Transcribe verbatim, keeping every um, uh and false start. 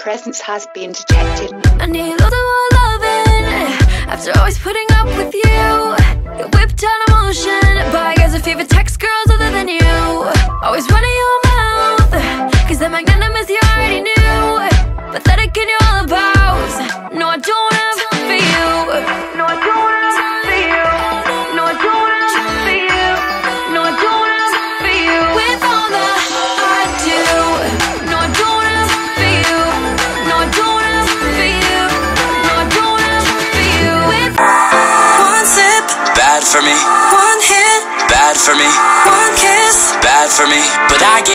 presence has been detected. I need a little more loving after always putting up with you. You whipped out emotion, but I guess if you have text girls other than you. Always running your mouth, cause that magnanimous you already knew. Pathetic in your all abouts. No, I don't have for you. No, I don't have for you. No, I don't have for you. No, I don't have for you. With all the I do. No, I don't have for you. No, I don't have for you. No, I don't have for you. With one sip, bad for me. one hit, Bad for me. one kiss, Bad for me. But I get